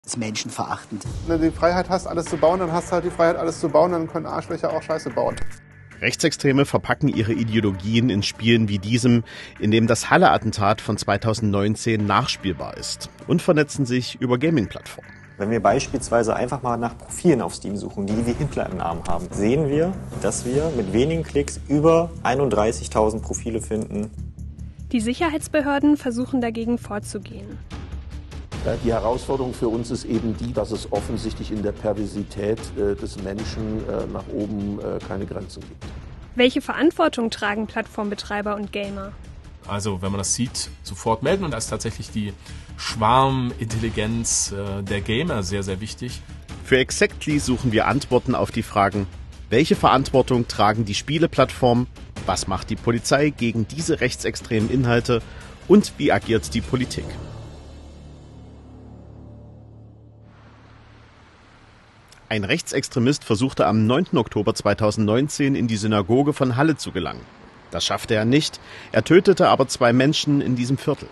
Das ist menschenverachtend. Wenn du die Freiheit hast, alles zu bauen, dann hast du halt die Freiheit, alles zu bauen, dann können Arschlöcher auch Scheiße bauen. Rechtsextreme verpacken ihre Ideologien in Spielen wie diesem, in dem das Halle-Attentat von 2019 nachspielbar ist, und vernetzen sich über Gaming-Plattformen. Wenn wir beispielsweise einfach mal nach Profilen auf Steam suchen, die wie Hitler im Namen haben, sehen wir, dass wir mit wenigen Klicks über 31.000 Profile finden. Die Sicherheitsbehörden versuchen dagegen vorzugehen. Die Herausforderung für uns ist eben die, dass es offensichtlich in der Perversität des Menschen nach oben keine Grenzen gibt. Welche Verantwortung tragen Plattformbetreiber und Gamer? Also wenn man das sieht, sofort melden, und da ist tatsächlich die Schwarmintelligenz der Gamer sehr, sehr wichtig. Für Exactly suchen wir Antworten auf die Fragen: Welche Verantwortung tragen die Spieleplattformen? Was macht die Polizei gegen diese rechtsextremen Inhalte? Und wie agiert die Politik? Ein Rechtsextremist versuchte am 9. Oktober 2019 in die Synagoge von Halle zu gelangen. Das schaffte er nicht. Er tötete aber 2 Menschen in diesem Viertel.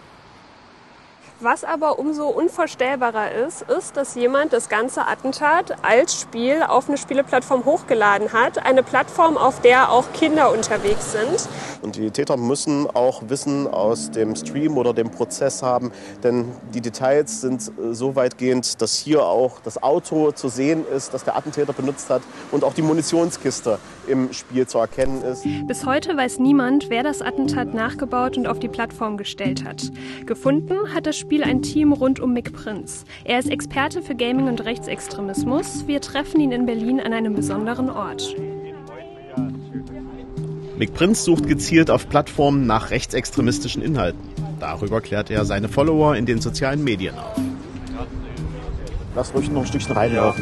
Was aber umso unvorstellbarer ist, dass jemand das ganze Attentat als Spiel auf eine Spieleplattform hochgeladen hat. Eine Plattform, auf der auch Kinder unterwegs sind. Und die Täter müssen auch Wissen aus dem Stream oder dem Prozess haben, denn die Details sind so weitgehend, dass hier auch das Auto zu sehen ist, das der Attentäter benutzt hat, und auch die Munitionskiste im Spiel zu erkennen ist. Bis heute weiß niemand, wer das Attentat nachgebaut und auf die Plattform gestellt hat. Gefunden hat das Spiel ein Team rund um McPrince. Er ist Experte für Gaming und Rechtsextremismus. Wir treffen ihn in Berlin an einem besonderen Ort. McPrince sucht gezielt auf Plattformen nach rechtsextremistischen Inhalten. Darüber klärt er seine Follower in den sozialen Medien auf. Lass ruhig noch ein Stückchen reinlaufen.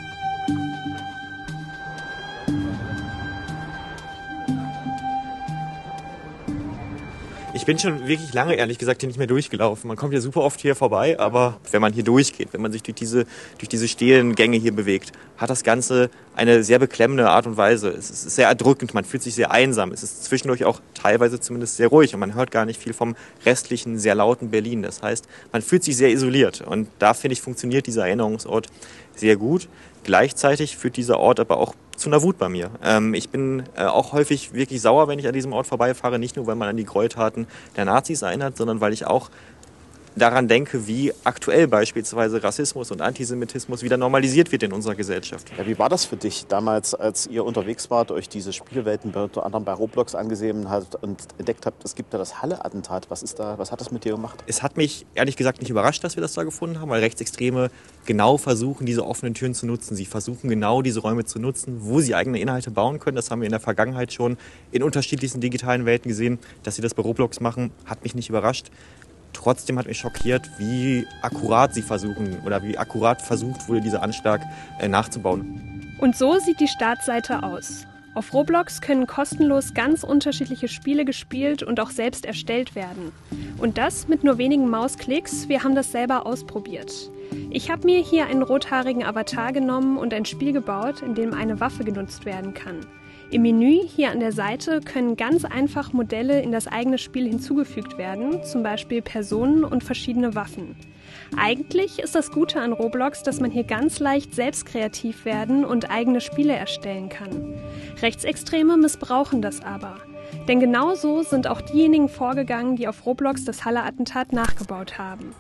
Ich bin schon wirklich lange, ehrlich gesagt, hier nicht mehr durchgelaufen. Man kommt ja super oft hier vorbei, aber wenn man hier durchgeht, wenn man sich durch diese stehenden Gänge hier bewegt, hat das Ganze eine sehr beklemmende Art und Weise. Es ist sehr erdrückend, man fühlt sich sehr einsam. Es ist zwischendurch auch teilweise zumindest sehr ruhig und man hört gar nicht viel vom restlichen, sehr lauten Berlin. Das heißt, man fühlt sich sehr isoliert und da, finde ich, funktioniert dieser Erinnerungsort sehr gut. Gleichzeitig führt dieser Ort aber auch zu einer Wut bei mir. Ich bin auch häufig wirklich sauer, wenn ich an diesem Ort vorbeifahre, nicht nur, weil man an die Gräueltaten der Nazis erinnert, sondern weil ich auch daran denke, wie aktuell beispielsweise Rassismus und Antisemitismus wieder normalisiert wird in unserer Gesellschaft. Ja, wie war das für dich damals, als ihr unterwegs wart, euch diese Spielwelten unter anderem bei Roblox angesehen habt und entdeckt habt, es gibt da das Halle-Attentat? Was hat das mit dir gemacht? Es hat mich ehrlich gesagt nicht überrascht, dass wir das da gefunden haben, weil Rechtsextreme genau versuchen, diese offenen Türen zu nutzen. Sie versuchen genau diese Räume zu nutzen, wo sie eigene Inhalte bauen können. Das haben wir in der Vergangenheit schon in unterschiedlichsten digitalen Welten gesehen. Dass sie das bei Roblox machen, hat mich nicht überrascht. Trotzdem hat mich schockiert, wie akkurat sie versuchen oder wie akkurat versucht wurde, dieser Anschlag nachzubauen. Und so sieht die Startseite aus. Auf Roblox können kostenlos ganz unterschiedliche Spiele gespielt und auch selbst erstellt werden. Und das mit nur wenigen Mausklicks. Wir haben das selber ausprobiert. Ich habe mir hier einen rothaarigen Avatar genommen und ein Spiel gebaut, in dem eine Waffe genutzt werden kann. Im Menü hier an der Seite können ganz einfach Modelle in das eigene Spiel hinzugefügt werden, zum Beispiel Personen und verschiedene Waffen. Eigentlich ist das Gute an Roblox, dass man hier ganz leicht selbst kreativ werden und eigene Spiele erstellen kann. Rechtsextreme missbrauchen das aber. Denn genau so sind auch diejenigen vorgegangen, die auf Roblox das Halle-Attentat nachgebaut haben.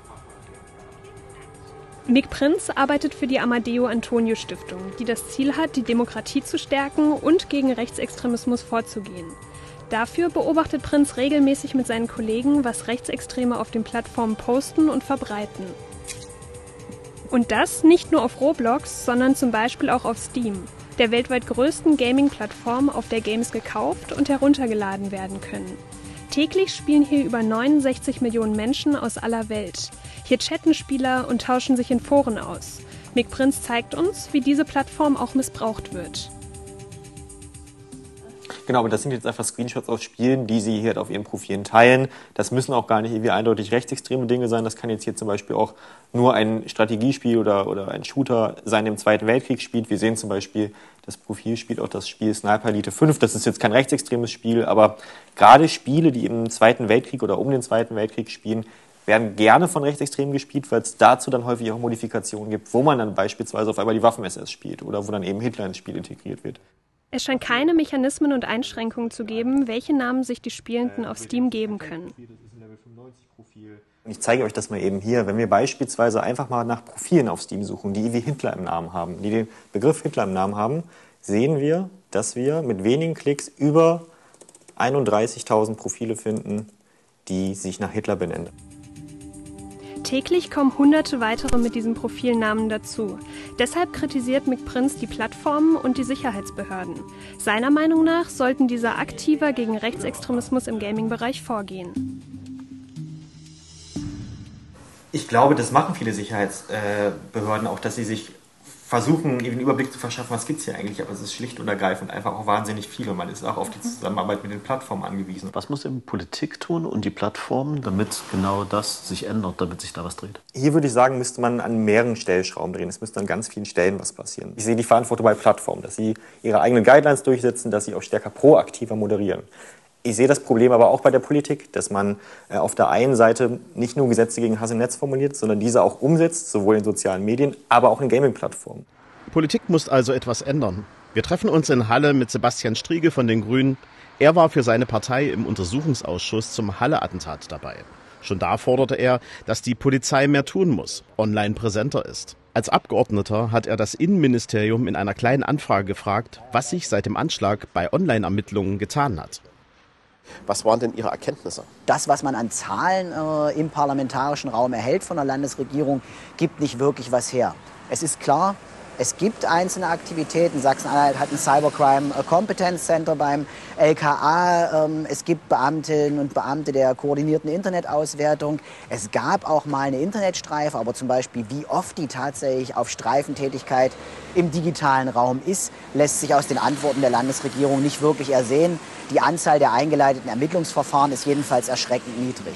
McPrince arbeitet für die Amadeo Antonio Stiftung, die das Ziel hat, die Demokratie zu stärken und gegen Rechtsextremismus vorzugehen. Dafür beobachtet Prinz regelmäßig mit seinen Kollegen, was Rechtsextreme auf den Plattformen posten und verbreiten. Und das nicht nur auf Roblox, sondern zum Beispiel auch auf Steam, der weltweit größten Gaming-Plattform, auf der Games gekauft und heruntergeladen werden können. Täglich spielen hier über 69 Millionen Menschen aus aller Welt. Hier chatten Spieler und tauschen sich in Foren aus. McPrince zeigt uns, wie diese Plattform auch missbraucht wird. Genau, aber das sind jetzt einfach Screenshots aus Spielen, die sie hier auf ihren Profilen teilen. Das müssen auch gar nicht irgendwie eindeutig rechtsextreme Dinge sein. Das kann jetzt hier zum Beispiel auch nur ein Strategiespiel oder ein Shooter sein, der im Zweiten Weltkrieg spielt. Wir sehen zum Beispiel, das Profil spielt auch das Spiel Sniper Elite 5. Das ist jetzt kein rechtsextremes Spiel, aber gerade Spiele, die im Zweiten Weltkrieg oder um den Zweiten Weltkrieg spielen, werden gerne von Rechtsextremen gespielt, weil es dazu dann häufig auch Modifikationen gibt, wo man dann beispielsweise auf einmal die Waffen-SS spielt oder wo dann eben Hitler ins Spiel integriert wird. Es scheint keine Mechanismen und Einschränkungen zu geben, welche Namen sich die Spielenden auf Steam geben können. Ich zeige euch das mal eben hier. Wenn wir beispielsweise einfach mal nach Profilen auf Steam suchen, die wie Hitler im Namen haben, die den Begriff Hitler im Namen haben, sehen wir, dass wir mit wenigen Klicks über 31.000 Profile finden, die sich nach Hitler benennen. Täglich kommen hunderte weitere mit diesem Profilnamen dazu. Deshalb kritisiert Mick Prinz die Plattformen und die Sicherheitsbehörden. Seiner Meinung nach sollten diese aktiver gegen Rechtsextremismus im Gaming-Bereich vorgehen. Ich glaube, das machen viele Sicherheitsbehörden auch, dass sie sich versuchen, den Überblick zu verschaffen, was gibt es hier eigentlich, aber es ist schlicht und ergreifend einfach auch wahnsinnig viel und man ist auch auf die Zusammenarbeit mit den Plattformen angewiesen. Was muss eben Politik tun und die Plattformen, damit genau das sich ändert, damit sich da was dreht? Hier würde ich sagen, müsste man an mehreren Stellschrauben drehen. Es müsste an ganz vielen Stellen was passieren. Ich sehe die Verantwortung bei Plattformen, dass sie ihre eigenen Guidelines durchsetzen, dass sie auch stärker proaktiver moderieren. Ich sehe das Problem aber auch bei der Politik, dass man auf der einen Seite nicht nur Gesetze gegen Hass im Netz formuliert, sondern diese auch umsetzt, sowohl in sozialen Medien, aber auch in Gaming-Plattformen. Politik muss also etwas ändern. Wir treffen uns in Halle mit Sebastian Striegel von den Grünen. Er war für seine Partei im Untersuchungsausschuss zum Halle-Attentat dabei. Schon da forderte er, dass die Polizei mehr tun muss, online präsenter ist. Als Abgeordneter hat er das Innenministerium in einer kleinen Anfrage gefragt, was sich seit dem Anschlag bei Online-Ermittlungen getan hat. Was waren denn Ihre Erkenntnisse? Das, was man an Zahlen im parlamentarischen Raum erhält von der Landesregierung, gibt nicht wirklich was her. Es ist klar, es gibt einzelne Aktivitäten. Sachsen-Anhalt hat ein Cybercrime Competence Center beim LKA. Es gibt Beamtinnen und Beamte der koordinierten Internetauswertung. Es gab auch mal eine Internetstreife, aber zum Beispiel, wie oft die tatsächlich auf Streifentätigkeit im digitalen Raum ist, lässt sich aus den Antworten der Landesregierung nicht wirklich ersehen. Die Anzahl der eingeleiteten Ermittlungsverfahren ist jedenfalls erschreckend niedrig.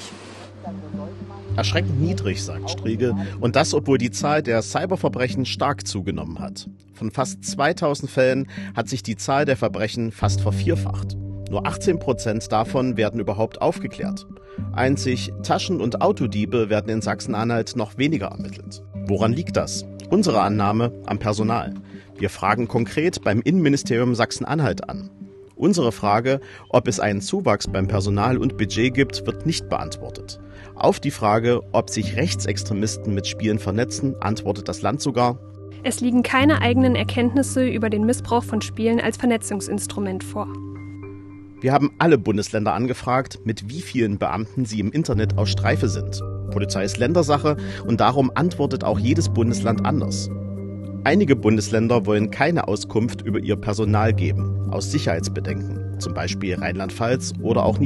Erschreckend niedrig, sagt Striegel, und das, obwohl die Zahl der Cyberverbrechen stark zugenommen hat. Von fast 2000 Fällen hat sich die Zahl der Verbrechen fast vervierfacht. Nur 18% davon werden überhaupt aufgeklärt. Einzig Taschen- und Autodiebe werden in Sachsen-Anhalt noch weniger ermittelt. Woran liegt das? Unsere Annahme: am Personal. Wir fragen konkret beim Innenministerium Sachsen-Anhalt an. Unsere Frage, ob es einen Zuwachs beim Personal und Budget gibt, wird nicht beantwortet. Auf die Frage, ob sich Rechtsextremisten mit Spielen vernetzen, antwortet das Land sogar: Es liegen keine eigenen Erkenntnisse über den Missbrauch von Spielen als Vernetzungsinstrument vor. Wir haben alle Bundesländer angefragt, mit wie vielen Beamten sie im Internet auf Streife sind. Polizei ist Ländersache und darum antwortet auch jedes Bundesland anders. Einige Bundesländer wollen keine Auskunft über ihr Personal geben, aus Sicherheitsbedenken, zum Beispiel Rheinland-Pfalz oder auch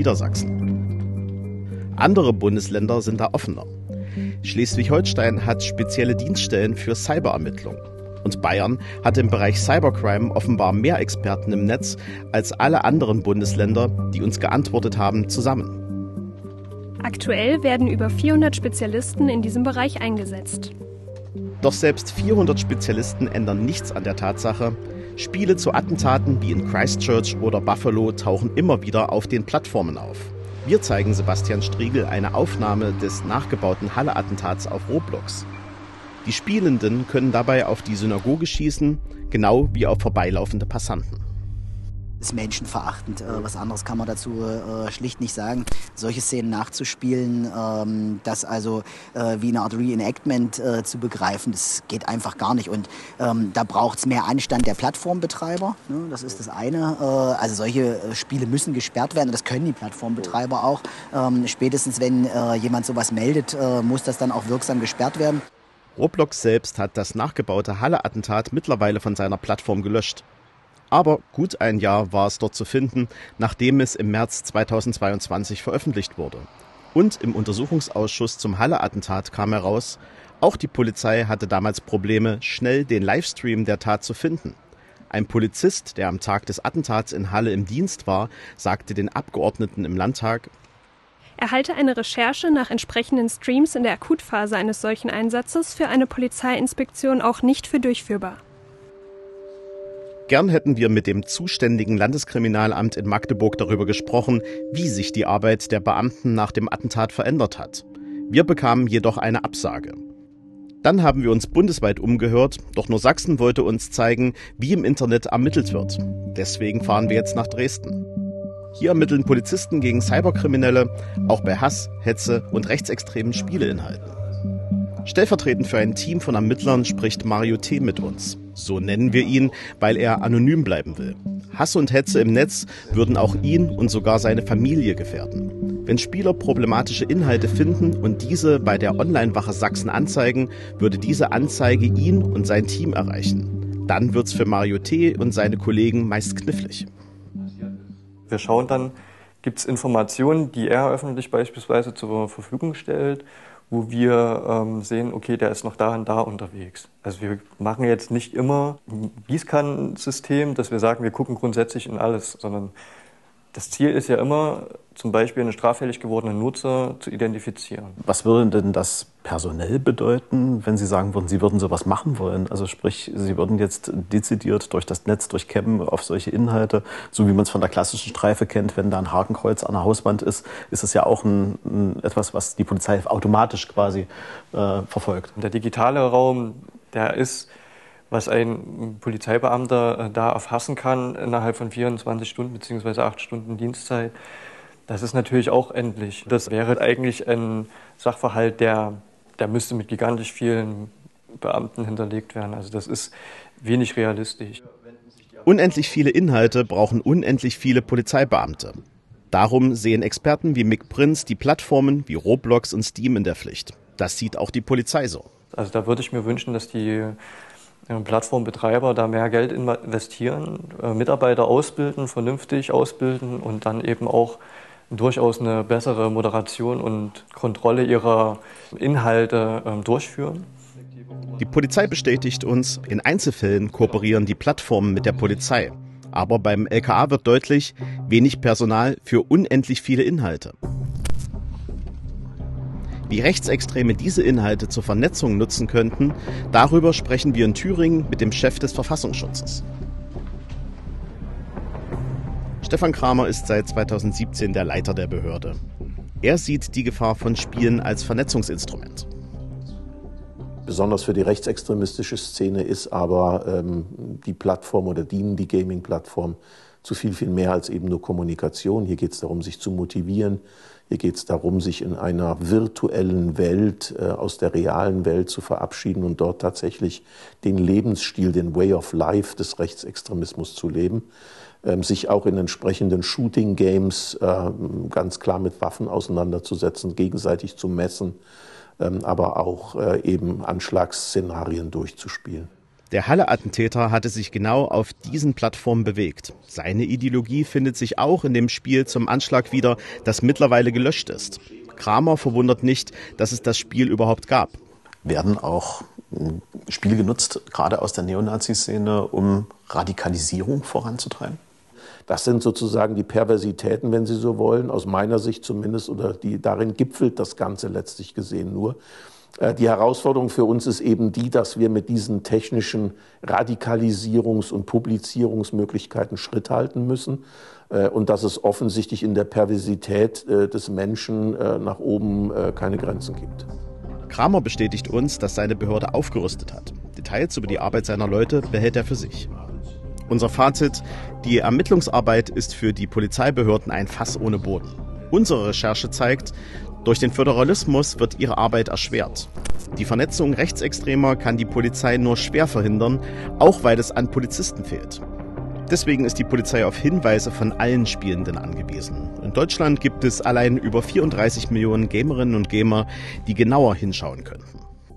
Niedersachsen. Andere Bundesländer sind da offener. Schleswig-Holstein hat spezielle Dienststellen für Cyberermittlung. Und Bayern hat im Bereich Cybercrime offenbar mehr Experten im Netz als alle anderen Bundesländer, die uns geantwortet haben, zusammen. Aktuell werden über 400 Spezialisten in diesem Bereich eingesetzt. Doch selbst 400 Spezialisten ändern nichts an der Tatsache: Spiele zu Attentaten wie in Christchurch oder Buffalo tauchen immer wieder auf den Plattformen auf. Wir zeigen Sebastian Striegel eine Aufnahme des nachgebauten Halle-Attentats auf Roblox. Die Spielenden können dabei auf die Synagoge schießen, genau wie auf vorbeilaufende Passanten. Das ist menschenverachtend. Was anderes kann man dazu schlicht nicht sagen. Solche Szenen nachzuspielen, das also wie eine Art Reenactment zu begreifen, das geht einfach gar nicht. Und da braucht es mehr Anstand der Plattformbetreiber. Ne? Das ist das eine. Also solche Spiele müssen gesperrt werden. Das können die Plattformbetreiber auch. Spätestens wenn jemand sowas meldet, muss das dann auch wirksam gesperrt werden. Roblox selbst hat das nachgebaute Halle-Attentat mittlerweile von seiner Plattform gelöscht. Aber gut ein Jahr war es dort zu finden, nachdem es im März 2022 veröffentlicht wurde. Und im Untersuchungsausschuss zum Halle-Attentat kam heraus, auch die Polizei hatte damals Probleme, schnell den Livestream der Tat zu finden. Ein Polizist, der am Tag des Attentats in Halle im Dienst war, sagte den Abgeordneten im Landtag: Er halte eine Recherche nach entsprechenden Streams in der Akutphase eines solchen Einsatzes für eine Polizeiinspektion auch nicht für durchführbar. Gern hätten wir mit dem zuständigen Landeskriminalamt in Magdeburg darüber gesprochen, wie sich die Arbeit der Beamten nach dem Attentat verändert hat. Wir bekamen jedoch eine Absage. Dann haben wir uns bundesweit umgehört, doch nur Sachsen wollte uns zeigen, wie im Internet ermittelt wird. Deswegen fahren wir jetzt nach Dresden. Hier ermitteln Polizisten gegen Cyberkriminelle, auch bei Hass, Hetze und rechtsextremen Spieleinhalten. Stellvertretend für ein Team von Ermittlern spricht Mario T. mit uns. So nennen wir ihn, weil er anonym bleiben will. Hass und Hetze im Netz würden auch ihn und sogar seine Familie gefährden. Wenn Spieler problematische Inhalte finden und diese bei der Online-Wache Sachsen anzeigen, würde diese Anzeige ihn und sein Team erreichen. Dann wird's für Mario T. und seine Kollegen meist knifflig. Wir schauen dann, gibt es Informationen, die er öffentlich beispielsweise zur Verfügung stellt, wo wir sehen, okay, der ist noch da und da unterwegs. Also wir machen jetzt nicht immer ein Gießkannensystem, dass wir sagen, wir gucken grundsätzlich in alles, sondern das Ziel ist ja immer, zum Beispiel einen straffällig gewordenen Nutzer zu identifizieren. Was würde denn das personell bedeuten, wenn Sie sagen würden, Sie würden sowas machen wollen? Also sprich, Sie würden jetzt dezidiert durch das Netz durchkämmen auf solche Inhalte, so wie man es von der klassischen Streife kennt, wenn da ein Hakenkreuz an der Hauswand ist es ja auch etwas, was die Polizei automatisch quasi verfolgt. Der digitale Raum, der ist, was ein Polizeibeamter da erfassen kann innerhalb von 24 Stunden bzw. 8 Stunden Dienstzeit, das ist natürlich auch endlich. Das wäre eigentlich ein Sachverhalt, der müsste mit gigantisch vielen Beamten hinterlegt werden. Also das ist wenig realistisch. Unendlich viele Inhalte brauchen unendlich viele Polizeibeamte. Darum sehen Experten wie Mick Prinz die Plattformen wie Roblox und Steam in der Pflicht. Das sieht auch die Polizei so. Also da würde ich mir wünschen, dass die Plattformbetreiber da mehr Geld investieren, Mitarbeiter ausbilden, vernünftig ausbilden und dann eben auch durchaus eine bessere Moderation und Kontrolle ihrer Inhalte durchführen. Die Polizei bestätigt uns, in Einzelfällen kooperieren die Plattformen mit der Polizei. Aber beim LKA wird deutlich, wenig Personal für unendlich viele Inhalte. Wie Rechtsextreme diese Inhalte zur Vernetzung nutzen könnten, darüber sprechen wir in Thüringen mit dem Chef des Verfassungsschutzes. Stefan Kramer ist seit 2017 der Leiter der Behörde. Er sieht die Gefahr von Spielen als Vernetzungsinstrument. Besonders für die rechtsextremistische Szene ist aber die Plattform oder dienen die Gaming-Plattform zu viel mehr als eben nur Kommunikation. Hier geht es darum, sich zu motivieren. Hier geht es darum, sich in einer virtuellen Welt aus der realen Welt zu verabschieden und dort tatsächlich den Lebensstil, den Way of Life des Rechtsextremismus zu leben. Sich auch in entsprechenden Shooting-Games ganz klar mit Waffen auseinanderzusetzen, gegenseitig zu messen, aber auch eben Anschlagsszenarien durchzuspielen. Der Halle-Attentäter hatte sich genau auf diesen Plattformen bewegt. Seine Ideologie findet sich auch in dem Spiel zum Anschlag wieder, das mittlerweile gelöscht ist. Kramer verwundert nicht, dass es das Spiel überhaupt gab. Werden auch Spiele genutzt, gerade aus der Neonazi-Szene, um Radikalisierung voranzutreiben? Das sind sozusagen die Perversitäten, wenn Sie so wollen, aus meiner Sicht zumindest, oder darin gipfelt das Ganze letztlich gesehen nur. Die Herausforderung für uns ist eben die, dass wir mit diesen technischen Radikalisierungs- und Publizierungsmöglichkeiten Schritt halten müssen und dass es offensichtlich in der Perversität des Menschen nach oben keine Grenzen gibt. Kramer bestätigt uns, dass seine Behörde aufgerüstet hat. Details über die Arbeit seiner Leute behält er für sich. Unser Fazit: Die Ermittlungsarbeit ist für die Polizeibehörden ein Fass ohne Boden. Unsere Recherche zeigt, durch den Föderalismus wird ihre Arbeit erschwert. Die Vernetzung Rechtsextremer kann die Polizei nur schwer verhindern, auch weil es an Polizisten fehlt. Deswegen ist die Polizei auf Hinweise von allen Spielenden angewiesen. In Deutschland gibt es allein über 34 Millionen Gamerinnen und Gamer, die genauer hinschauen könnten.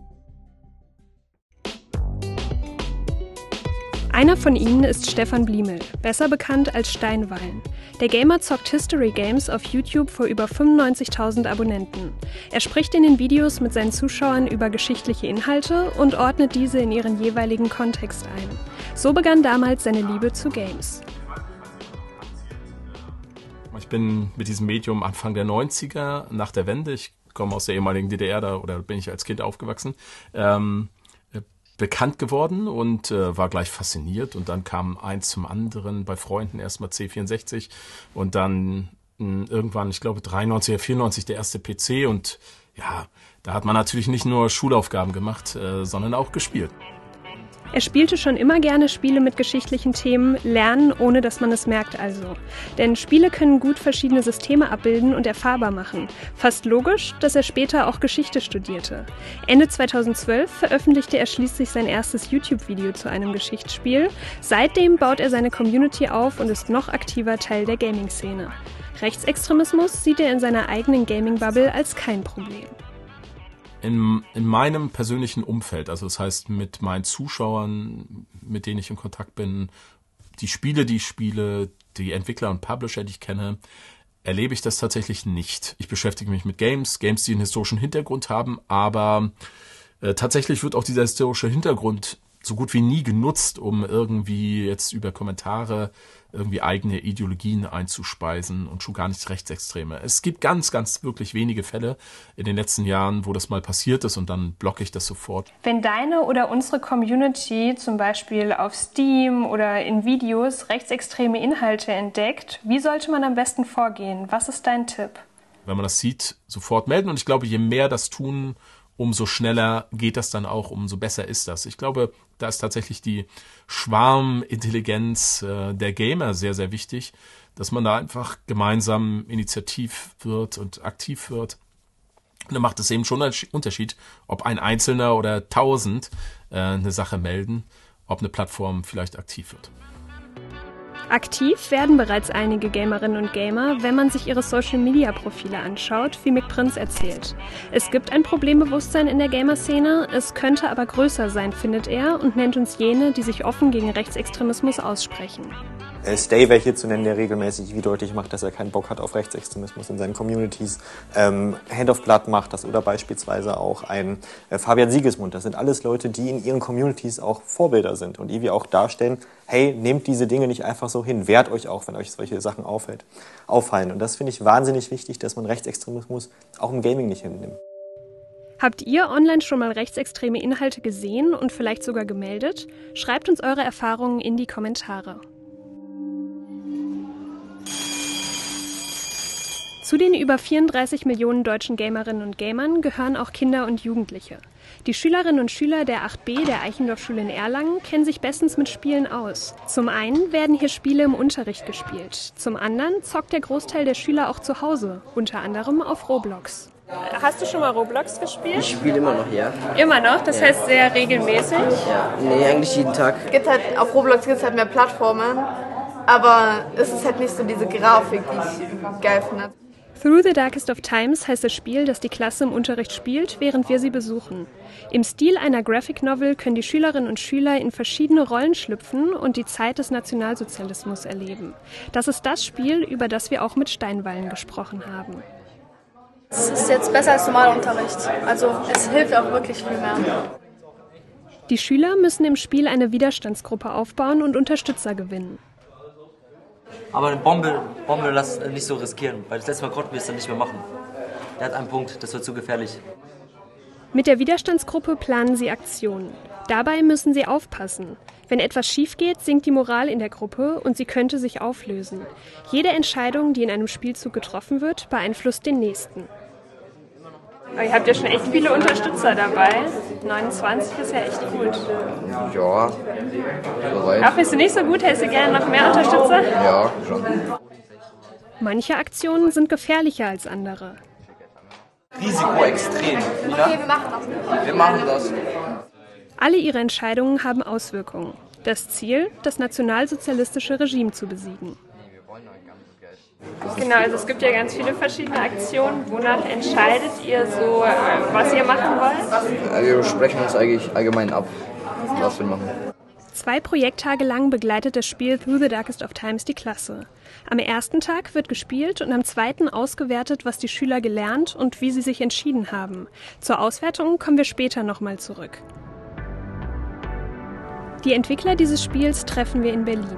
Einer von ihnen ist Stefan Bliemel, besser bekannt als Steinwallen. Der Gamer zockt History Games auf YouTube vor über 95.000 Abonnenten. Er spricht in den Videos mit seinen Zuschauern über geschichtliche Inhalte und ordnet diese in ihren jeweiligen Kontext ein. So begann damals seine Liebe zu Games. Ich bin mit diesem Medium Anfang der 90er, nach der Wende, ich komme aus der ehemaligen DDR, oder bin ich als Kind aufgewachsen, bekannt geworden und war gleich fasziniert, und dann kam eins zum anderen, bei Freunden erstmal C64 und dann irgendwann, ich glaube 93 oder 94 der erste PC, und Ja, da hat man natürlich nicht nur Schulaufgaben gemacht, sondern auch gespielt. Er spielte schon immer gerne Spiele mit geschichtlichen Themen, lernen, ohne dass man es merkt also. Denn Spiele können gut verschiedene Systeme abbilden und erfahrbar machen. Fast logisch, dass er später auch Geschichte studierte. Ende 2012 veröffentlichte er schließlich sein erstes YouTube-Video zu einem Geschichtsspiel. Seitdem baut er seine Community auf und ist noch aktiver Teil der Gaming-Szene. Rechtsextremismus sieht er in seiner eigenen Gaming-Bubble als kein Problem. In meinem persönlichen Umfeld, also das heißt mit meinen Zuschauern, mit denen ich in Kontakt bin, die Spiele, die ich spiele, die Entwickler und Publisher, die ich kenne, erlebe ich das tatsächlich nicht. Ich beschäftige mich mit Games, die einen historischen Hintergrund haben, aber tatsächlich wird auch dieser historische Hintergrund so gut wie nie genutzt, um irgendwie jetzt über Kommentare irgendwie eigene Ideologien einzuspeisen und schon gar nicht Rechtsextreme. Es gibt ganz wirklich wenige Fälle in den letzten Jahren, wo das mal passiert ist und dann blocke ich das sofort. Wenn deine oder unsere Community zum Beispiel auf Steam oder in Videos rechtsextreme Inhalte entdeckt, wie sollte man am besten vorgehen? Was ist dein Tipp? Wenn man das sieht, sofort melden und ich glaube, je mehr das tun, umso schneller geht das dann auch, umso besser ist das. Ich glaube, da ist tatsächlich die Schwarmintelligenz der Gamer sehr wichtig, dass man da einfach gemeinsam initiativ wird und aktiv wird. Und dann macht es eben schon einen Unterschied, ob ein Einzelner oder 1000 eine Sache melden, ob eine Plattform vielleicht aktiv wird. Aktiv werden bereits einige Gamerinnen und Gamer, wenn man sich ihre Social-Media-Profile anschaut, wie Mick Prinz erzählt. Es gibt ein Problembewusstsein in der Gamer-Szene, es könnte aber größer sein, findet er, und nennt uns jene, die sich offen gegen Rechtsextremismus aussprechen. Stay wäre hier zu nennen, der regelmäßig wie deutlich macht, dass er keinen Bock hat auf Rechtsextremismus in seinen Communities. Hand of Blood macht das oder beispielsweise auch ein Fabian Siegesmund. Das sind alles Leute, die in ihren Communities auch Vorbilder sind und die wir auch darstellen, hey, nehmt diese Dinge nicht einfach so hin, wehrt euch auch, wenn euch solche Sachen auffallen. Und das finde ich wahnsinnig wichtig, dass man Rechtsextremismus auch im Gaming nicht hinnimmt. Habt ihr online schon mal rechtsextreme Inhalte gesehen und vielleicht sogar gemeldet? Schreibt uns eure Erfahrungen in die Kommentare. Zu den über 34 Millionen deutschen Gamerinnen und Gamern gehören auch Kinder und Jugendliche. Die Schülerinnen und Schüler der 8b der Eichendorff-Schule in Erlangen kennen sich bestens mit Spielen aus. Zum einen werden hier Spiele im Unterricht gespielt. Zum anderen zockt der Großteil der Schüler auch zu Hause, unter anderem auf Roblox. Hast du schon mal Roblox gespielt? Ich spiele immer noch, ja. Immer noch? Das heißt sehr regelmäßig? Ja, nee, eigentlich jeden Tag. Auf Roblox gibt es halt mehr Plattformen, aber es ist halt nicht so diese Grafik, die ich geil finde. Through the Darkest of Times heißt das Spiel, das die Klasse im Unterricht spielt, während wir sie besuchen. Im Stil einer Graphic Novel können die Schülerinnen und Schüler in verschiedene Rollen schlüpfen und die Zeit des Nationalsozialismus erleben. Das ist das Spiel, über das wir auch mit Steinwallen gesprochen haben. Es ist jetzt besser als normaler Unterricht. Also es hilft auch wirklich viel mehr. Die Schüler müssen im Spiel eine Widerstandsgruppe aufbauen und Unterstützer gewinnen. Aber eine Bombe lass nicht so riskieren, weil das letzte Mal konnten wir es dann nicht mehr machen. Der hat einen Punkt, das wird zu gefährlich. Mit der Widerstandsgruppe planen sie Aktionen. Dabei müssen sie aufpassen. Wenn etwas schief geht, sinkt die Moral in der Gruppe und sie könnte sich auflösen. Jede Entscheidung, die in einem Spielzug getroffen wird, beeinflusst den nächsten. Aber ihr habt ja schon echt viele Unterstützer dabei. 29 ist ja echt gut. Ja, soweit. Ach, bist du nicht so gut? Hättest du gerne noch mehr Unterstützer? Ja, schon. Manche Aktionen sind gefährlicher als andere. Risiko extrem. Okay, wir machen das. Wir machen das. Alle ihre Entscheidungen haben Auswirkungen. Das Ziel, das nationalsozialistische Regime zu besiegen. Genau, also es gibt ja ganz viele verschiedene Aktionen. Wonach entscheidet ihr so, was ihr machen wollt? Wir sprechen uns eigentlich allgemein ab, was wir machen. 2 Projekttage lang begleitet das Spiel Through the Darkest of Times die Klasse. Am ersten Tag wird gespielt und am zweiten ausgewertet, was die Schüler gelernt und wie sie sich entschieden haben. Zur Auswertung kommen wir später nochmal zurück. Die Entwickler dieses Spiels treffen wir in Berlin.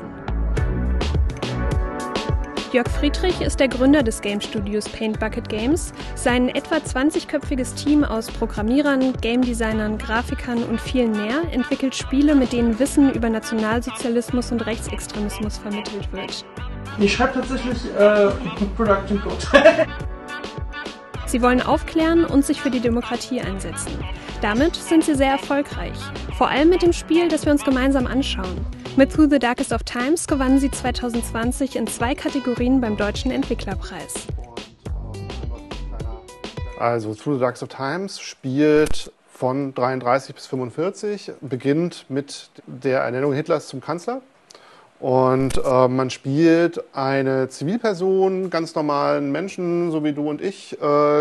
Jörg Friedrich ist der Gründer des Game-Studios Paint Bucket Games. Sein etwa 20-köpfiges Team aus Programmierern, Game-Designern, Grafikern und vielen mehr entwickelt Spiele, mit denen Wissen über Nationalsozialismus und Rechtsextremismus vermittelt wird. Ich schreibe tatsächlich Production Code. Sie wollen aufklären und sich für die Demokratie einsetzen. Damit sind sie sehr erfolgreich. Vor allem mit dem Spiel, das wir uns gemeinsam anschauen. Mit Through the Darkest of Times gewannen sie 2020 in 2 Kategorien beim Deutschen Entwicklerpreis. Also Through the Darkest of Times spielt von 33 bis 45, beginnt mit der Ernennung Hitlers zum Kanzler. Und man spielt eine Zivilperson, ganz normalen Menschen, so wie du und ich,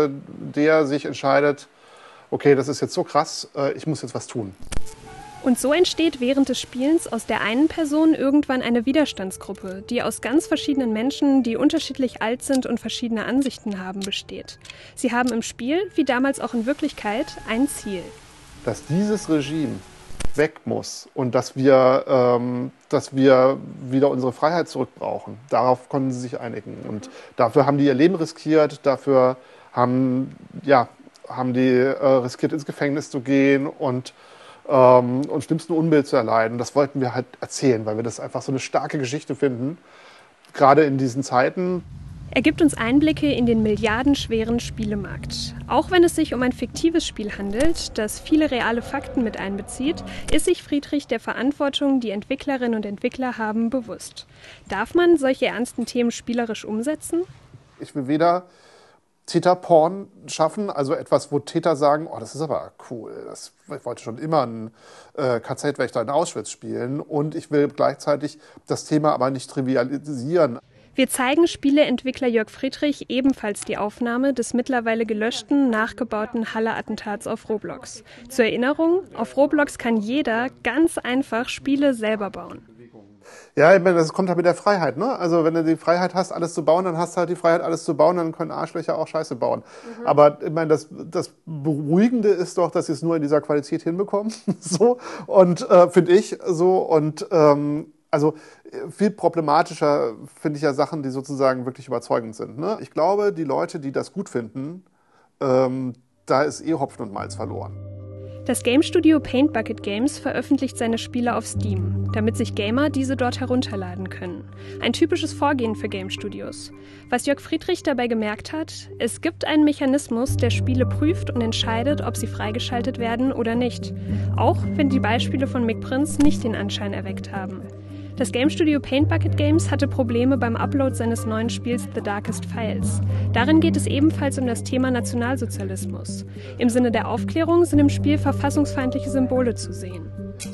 der sich entscheidet, okay, das ist jetzt so krass, ich muss jetzt was tun. Und so entsteht während des Spielens aus der einen Person irgendwann eine Widerstandsgruppe, die aus ganz verschiedenen Menschen, die unterschiedlich alt sind und verschiedene Ansichten haben, besteht. Sie haben im Spiel, wie damals auch in Wirklichkeit, ein Ziel. Dass dieses Regime weg muss und dass wir wieder unsere Freiheit zurückbrauchen. Darauf konnten sie sich einigen. Und dafür haben die ihr Leben riskiert, dafür haben die riskiert, ins Gefängnis zu gehen und schlimmsten Unbill zu erleiden. Das wollten wir halt erzählen, weil wir das einfach so eine starke Geschichte finden, gerade in diesen Zeiten. Er gibt uns Einblicke in den milliardenschweren Spielemarkt. Auch wenn es sich um ein fiktives Spiel handelt, das viele reale Fakten mit einbezieht, ist sich Friedrich der Verantwortung, die Entwicklerinnen und Entwickler haben, bewusst. Darf man solche ernsten Themen spielerisch umsetzen? Ich will weder Täter-Porn schaffen, also etwas, wo Täter sagen, oh, das ist aber cool, ich wollte schon immer einen KZ-Wächter in Auschwitz spielen, und ich will gleichzeitig das Thema aber nicht trivialisieren. Wir zeigen Spieleentwickler Jörg Friedrich ebenfalls die Aufnahme des mittlerweile gelöschten, nachgebauten Halle-Attentats auf Roblox. Zur Erinnerung, auf Roblox kann jeder ganz einfach Spiele selber bauen. Ja, ich meine, das kommt halt mit der Freiheit, ne? Also wenn du die Freiheit hast, alles zu bauen, dann hast du halt die Freiheit, alles zu bauen, dann können Arschlöcher auch Scheiße bauen. Aber ich meine, das Beruhigende ist doch, dass sie es nur in dieser Qualität hinbekommen. So, und finde ich so. Und also viel problematischer finde ich ja Sachen, die sozusagen wirklich überzeugend sind. Ne? Ich glaube, die Leute, die das gut finden, da ist Hopfen und Malz verloren. Das Game-Studio Paint Bucket Games veröffentlicht seine Spiele auf Steam, damit sich Gamer diese dort herunterladen können. Ein typisches Vorgehen für Game-Studios. Was Jörg Friedrich dabei gemerkt hat, es gibt einen Mechanismus, der Spiele prüft und entscheidet, ob sie freigeschaltet werden oder nicht. Auch wenn die Beispiele von McPrince nicht den Anschein erweckt haben. Das Game-Studio Paint Bucket Games hatte Probleme beim Upload seines neuen Spiels The Darkest Files. Darin geht es ebenfalls um das Thema Nationalsozialismus. Im Sinne der Aufklärung sind im Spiel verfassungsfeindliche Symbole zu sehen.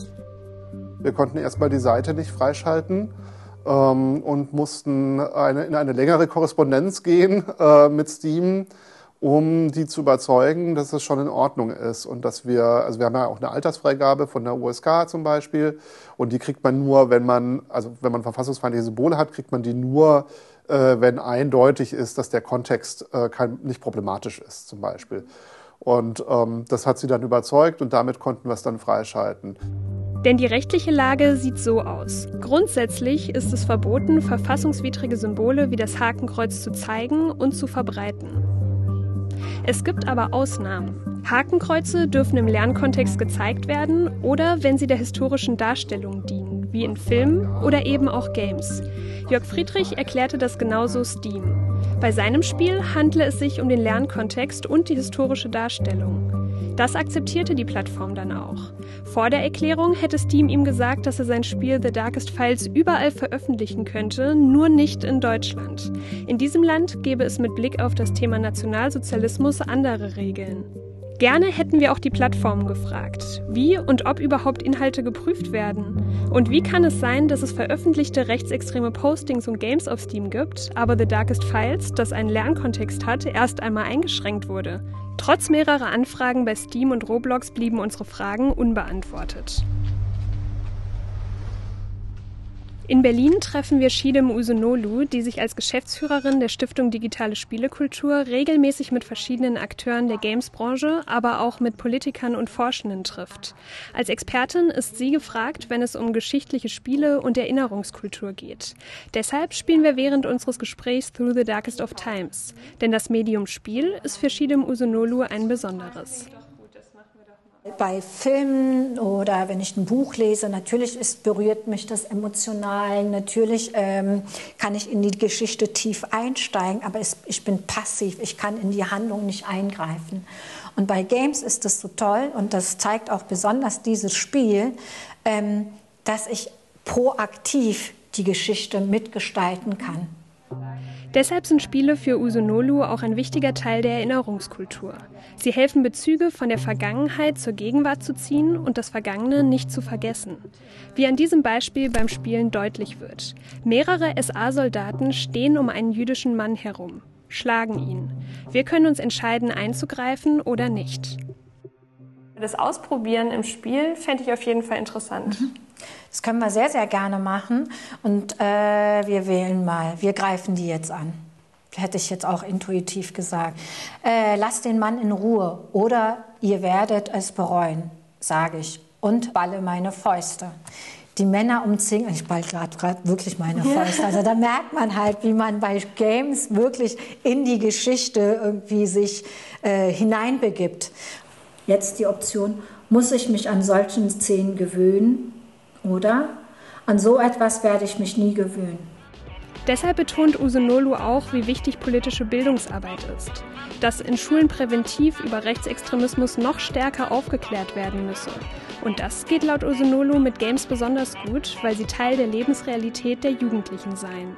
Wir konnten erstmal die Seite nicht freischalten und mussten in eine längere Korrespondenz gehen mit Steam, um die zu überzeugen, dass es schon in Ordnung ist und dass wir haben ja auch eine Altersfreigabe von der USK zum Beispiel, und die kriegt man nur, wenn man verfassungsfeindliche Symbole hat, kriegt man die nur, wenn eindeutig ist, dass der Kontext nicht problematisch ist zum Beispiel. Und das hat sie dann überzeugt, und damit konnten wir es dann freischalten. Denn die rechtliche Lage sieht so aus. Grundsätzlich ist es verboten, verfassungswidrige Symbole wie das Hakenkreuz zu zeigen und zu verbreiten. Es gibt aber Ausnahmen. Hakenkreuze dürfen im Lernkontext gezeigt werden oder wenn sie der historischen Darstellung dienen, wie in Filmen oder eben auch Games. Jörg Friedrich erklärte das genauso Steam. Bei seinem Spiel handle es sich um den Lernkontext und die historische Darstellung. Das akzeptierte die Plattform dann auch. Vor der Erklärung hätte Steam ihm gesagt, dass er sein Spiel The Darkest Files überall veröffentlichen könnte, nur nicht in Deutschland. In diesem Land gäbe es mit Blick auf das Thema Nationalsozialismus andere Regeln. Gerne hätten wir auch die Plattformen gefragt, wie und ob überhaupt Inhalte geprüft werden. Und wie kann es sein, dass es veröffentlichte rechtsextreme Postings und Games auf Steam gibt, aber The Darkest Files, das einen Lernkontext hat, erst einmal eingeschränkt wurde? Trotz mehrerer Anfragen bei Steam und Roblox blieben unsere Fragen unbeantwortet. In Berlin treffen wir Chidem Usonolu, die sich als Geschäftsführerin der Stiftung Digitale Spielekultur regelmäßig mit verschiedenen Akteuren der Games-Branche, aber auch mit Politikern und Forschenden trifft. Als Expertin ist sie gefragt, wenn es um geschichtliche Spiele und Erinnerungskultur geht. Deshalb spielen wir während unseres Gesprächs Through the Darkest of Times. Denn das Medium Spiel ist für Chidem Usonolu ein besonderes. Bei Filmen oder wenn ich ein Buch lese, natürlich berührt mich das emotional, natürlich kann ich in die Geschichte tief einsteigen, aber ich bin passiv, ich kann in die Handlung nicht eingreifen. Und bei Games ist das so toll und das zeigt auch besonders dieses Spiel, dass ich proaktiv die Geschichte mitgestalten kann. Deshalb sind Spiele für Usunolu auch ein wichtiger Teil der Erinnerungskultur. Sie helfen, Bezüge von der Vergangenheit zur Gegenwart zu ziehen und das Vergangene nicht zu vergessen. Wie an diesem Beispiel beim Spielen deutlich wird. Mehrere SA-Soldaten stehen um einen jüdischen Mann herum, schlagen ihn. Wir können uns entscheiden, einzugreifen oder nicht. Das Ausprobieren im Spiel fände ich auf jeden Fall interessant. Das können wir sehr, sehr gerne machen. Und wir wählen mal. Wir greifen die jetzt an. Hätte ich jetzt auch intuitiv gesagt. Lasst den Mann in Ruhe oder ihr werdet es bereuen, sage ich. Und balle meine Fäuste. Die Männer umzingeln, ich ball gerade wirklich meine Fäuste. Also da merkt man halt, wie man bei Games wirklich in die Geschichte irgendwie sich hineinbegibt. Jetzt die Option, muss ich mich an solchen Szenen gewöhnen? Oder an so etwas werde ich mich nie gewöhnen. Deshalb betont Usunolu auch, wie wichtig politische Bildungsarbeit ist. Dass in Schulen präventiv über Rechtsextremismus noch stärker aufgeklärt werden müsse. Und das geht laut Usunolu mit Games besonders gut, weil sie Teil der Lebensrealität der Jugendlichen seien.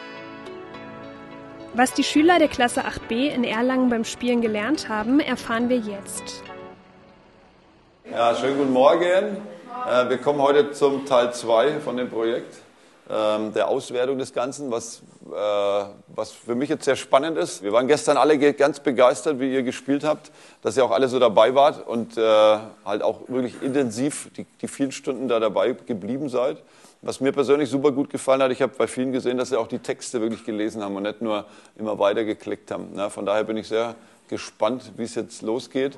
Was die Schüler der Klasse 8b in Erlangen beim Spielen gelernt haben, erfahren wir jetzt. Ja, schönen guten Morgen. Wir kommen heute zum Teil 2 von dem Projekt, der Auswertung des Ganzen, was für mich jetzt sehr spannend ist. Wir waren gestern alle ganz begeistert, wie ihr gespielt habt, dass ihr auch alle so dabei wart und halt auch wirklich intensiv die vielen Stunden da dabei geblieben seid. Was mir persönlich super gut gefallen hat, ich habe bei vielen gesehen, dass sie auch die Texte wirklich gelesen haben und nicht nur immer weiter geklickt haben. Von daher bin ich sehr gespannt, wie es jetzt losgeht.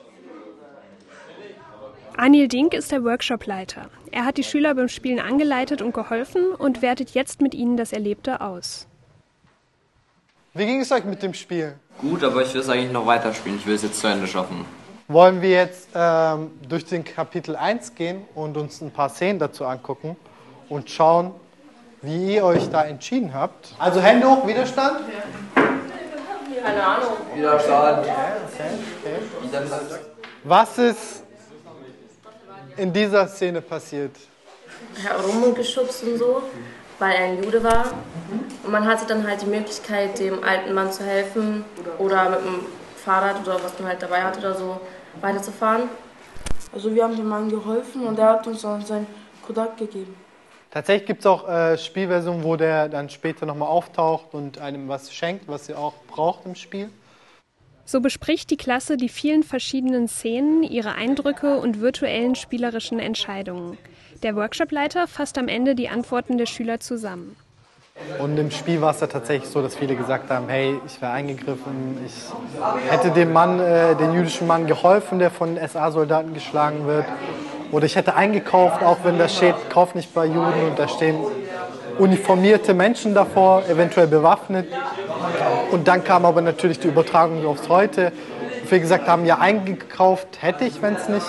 Anil Dink ist der Workshopleiter. Er hat die Schüler beim Spielen angeleitet und geholfen und wertet jetzt mit ihnen das Erlebte aus. Wie ging es euch mit dem Spiel? Gut, aber ich will es eigentlich noch weiterspielen. Ich will es jetzt zu Ende schaffen. Wollen wir jetzt durch den Kapitel 1 gehen und uns ein paar Szenen dazu angucken und schauen, wie ihr euch da entschieden habt? Also Hände hoch, Widerstand? Keine Ahnung. Widerstand. Okay. Was ist in dieser Szene passiert? Herumgeschubst und so, weil er ein Jude war. Und man hatte dann halt die Möglichkeit, dem alten Mann zu helfen oder mit dem Fahrrad oder was man halt dabei hatte oder so weiterzufahren. Also wir haben dem Mann geholfen und er hat uns dann sein Kodak gegeben. Tatsächlich gibt es auch Spielversionen, wo der dann später nochmal auftaucht und einem was schenkt, was ihr auch braucht im Spiel. So bespricht die Klasse die vielen verschiedenen Szenen, ihre Eindrücke und virtuellen spielerischen Entscheidungen. Der Workshopleiter fasst am Ende die Antworten der Schüler zusammen. Und im Spiel war es ja tatsächlich so, dass viele gesagt haben, hey, ich wäre eingegriffen, ich hätte dem Mann, den jüdischen Mann geholfen, der von SA-Soldaten geschlagen wird. Oder ich hätte eingekauft, auch wenn da steht, kauf nicht bei Juden und da stehen uniformierte Menschen davor, eventuell bewaffnet. Und dann kam aber natürlich die Übertragung aufs Heute. Wir gesagt haben, ja, eingekauft hätte ich, wenn es nicht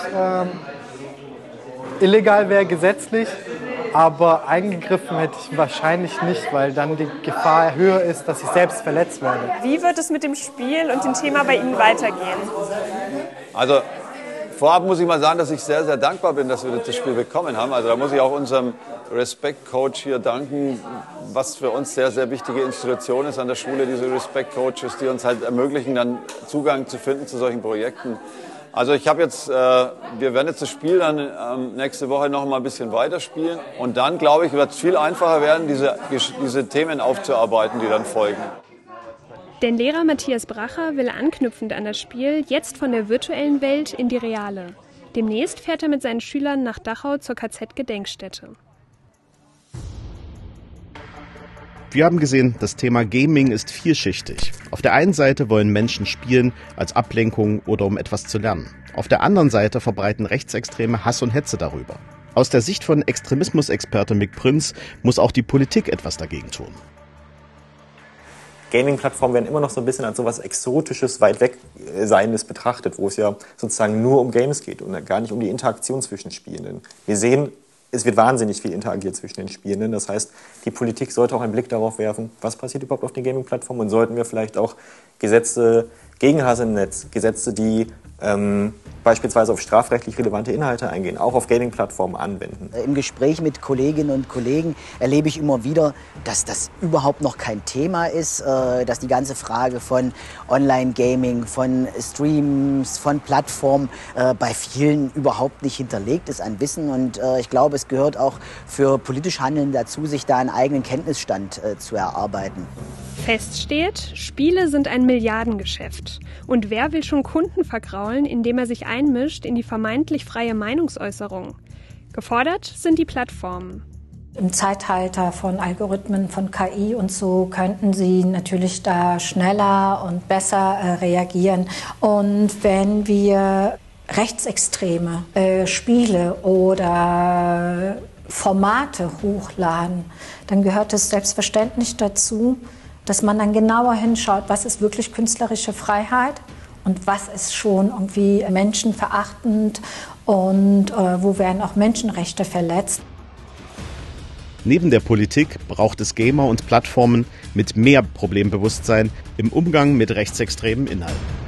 illegal wäre, gesetzlich. Aber eingegriffen hätte ich wahrscheinlich nicht, weil dann die Gefahr höher ist, dass ich selbst verletzt werde. Wie wird es mit dem Spiel und dem Thema bei Ihnen weitergehen? Also vorab muss ich mal sagen, dass ich sehr, sehr dankbar bin, dass wir das Spiel bekommen haben. Also da muss ich auch unserem Respect-Coach hier danken, was für uns sehr, sehr wichtige Institution ist an der Schule, diese Respect-Coaches, die uns halt ermöglichen, dann Zugang zu finden zu solchen Projekten. Also ich habe jetzt, wir werden jetzt das Spiel dann nächste Woche noch mal ein bisschen weiterspielen und dann, glaube ich, wird es viel einfacher werden, diese Themen aufzuarbeiten, die dann folgen. Denn Lehrer Matthias Bracher will anknüpfend an das Spiel jetzt von der virtuellen Welt in die reale. Demnächst fährt er mit seinen Schülern nach Dachau zur KZ-Gedenkstätte. Wir haben gesehen, das Thema Gaming ist vielschichtig. Auf der einen Seite wollen Menschen spielen als Ablenkung oder um etwas zu lernen. Auf der anderen Seite verbreiten Rechtsextreme Hass und Hetze darüber. Aus der Sicht von Extremismusexperte Mick Prinz muss auch die Politik etwas dagegen tun. Gaming-Plattformen werden immer noch so ein bisschen als so was Exotisches, weit weg Seiendes betrachtet, wo es ja sozusagen nur um Games geht und gar nicht um die Interaktion zwischen Spielenden. Wir sehen, es wird wahnsinnig viel interagiert zwischen den Spielenden. Das heißt, die Politik sollte auch einen Blick darauf werfen, was passiert überhaupt auf den Gaming-Plattformen und sollten wir vielleicht auch Gesetze gegen Hass im Netz, Gesetze, die beispielsweise auf strafrechtlich relevante Inhalte eingehen, auch auf Gaming-Plattformen anwenden. Im Gespräch mit Kolleginnen und Kollegen erlebe ich immer wieder, dass das überhaupt noch kein Thema ist, dass die ganze Frage von Online-Gaming, von Streams, von Plattformen bei vielen überhaupt nicht hinterlegt ist an Wissen. Und ich glaube, es gehört auch für politisch Handeln dazu, sich da einen eigenen Kenntnisstand zu erarbeiten. Fest steht, Spiele sind ein Milliardengeschäft. Und wer will schon Kunden vergraulen, indem er sich einmischt in die vermeintlich freie Meinungsäußerung? Gefordert sind die Plattformen. Im Zeitalter von Algorithmen, von KI und so könnten sie natürlich da schneller und besser reagieren. Und wenn wir rechtsextreme Spiele oder Formate hochladen, dann gehört es selbstverständlich dazu, dass man dann genauer hinschaut, was ist wirklich künstlerische Freiheit und was ist schon irgendwie menschenverachtend und wo werden auch Menschenrechte verletzt. Neben der Politik braucht es Gamer und Plattformen mit mehr Problembewusstsein im Umgang mit rechtsextremen Inhalten.